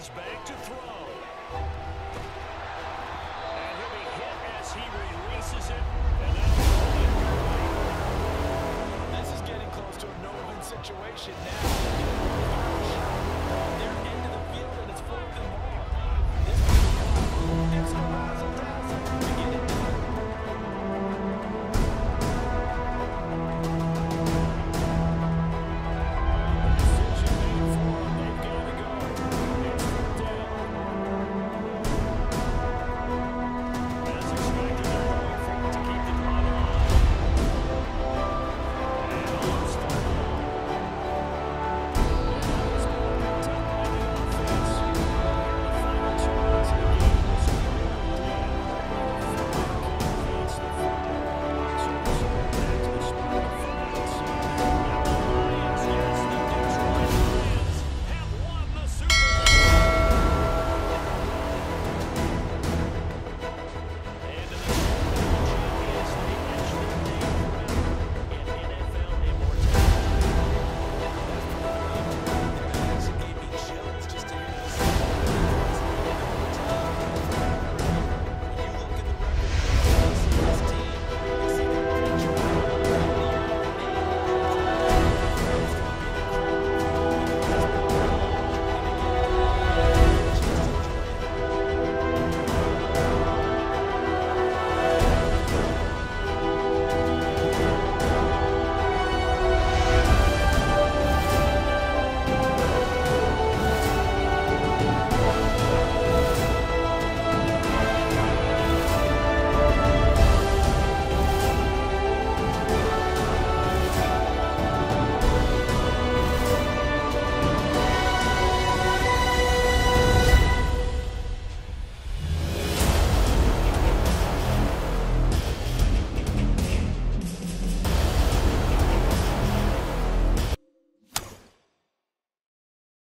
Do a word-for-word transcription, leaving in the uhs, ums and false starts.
He's back to throw. And he'll be hit as he releases it. And that'll be it. This is getting close to a no-win situation now.